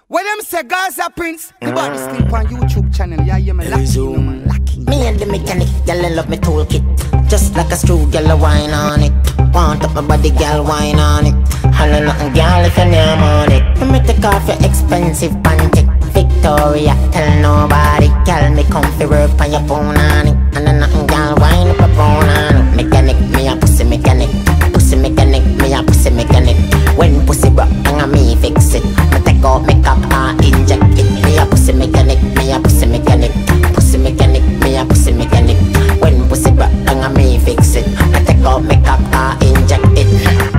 When them say Gaza Prince, the body sleep on YouTube channel. Yeah, you me lucky, no man, lucky. Me and the mechanic, girl, I love me toolkit. Just like a screw, girl, I wine on it. Want up my body, girl, wine on it. Holla nothing, girl, if you're near on it. Let me take off your expensive panty. Victoria, tell nobody. Girl, me comfy work on your phone on it. And then nothing, girl, wine up a phone on it. Mechanic, me a pussy mechanic. Pussy mechanic, me a pussy mechanic. When pussy broke, and me fix it. Me take out makeup and inject it. Me a pussy mechanic, me a pussy mechanic. Pussy mechanic, me a pussy mechanic. When pussy broke, and me fix it. Me take out makeup and inject it.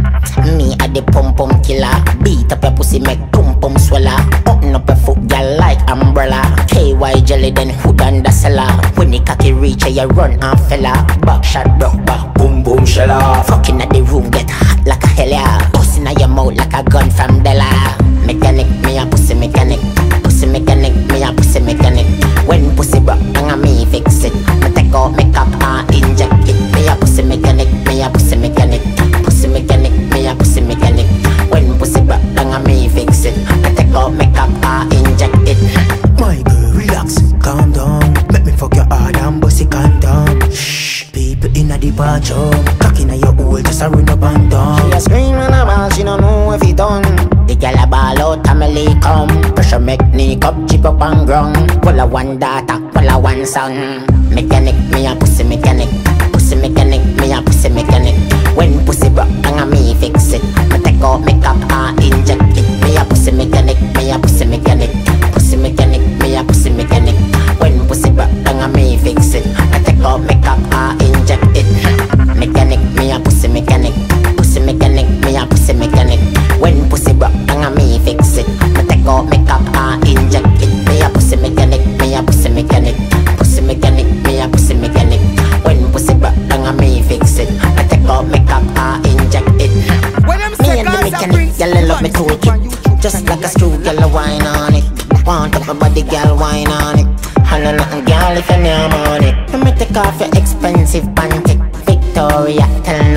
Me a the pum pum killer. Beat up your pussy, make pum pum swallow. Open up your foot, girl, like umbrella. KY jelly, then hood and the cellar. When the cocky reach, you run and fella. Back shot, broke back, boom boom shella. Fucking at the room, get hot like a hell yeah. Pussy in your mouth like a gun from Della. Mechanic, me a pussy mechanic. Pussy mechanic, me a pussy mechanic. When pussy broke, and me fix it. Me take out makeup and inject it. Me a pussy mechanic, me a pussy mechanic. Pussy mechanic, me a pussy mechanic. When pussy broke, and me fix it. Me take out makeup and inject it. My girl, relax, calm down. Make me fuck your hard and bust it down. Shh, people in the bathroom. Cock in your hole, just a run up and down. She a scream and a ball, she don't know if it done. The girl a ball out, family come. Pressure make knee cup, chip up and ground. Well a one daughter, well a one son. Mechanic, me a pussy mechanic. Pussy mechanic, me a pussy mechanic. When pussy broke, and me fix it. Me take out makeup and inject it. Me a pussy mechanic, me a pussy mechanic. Pussy mechanic, me a pussy mechanic. When pussy broke, and me fix it. Me take out makeup and inject it. Mechanic, me a pussy mechanic. Pussy mechanic, me a pussy mechanic. When pussy broke, and me fix it. Me take out makeup and inject it. Me a pussy mechanic, me a pussy mechanic. Pussy mechanic, me a pussy mechanic. When pussy broke, and me fix it. Me take out makeup and inject it. When them Me say and the Gaza mechanic, Prince, girl, I love me toolkit. Just like a screw, girl, I wine on it. Want up my body, girl, wine on it. Holla nothing, girl, if you're near on it. Let me take off your expensive panty. Victoria, tell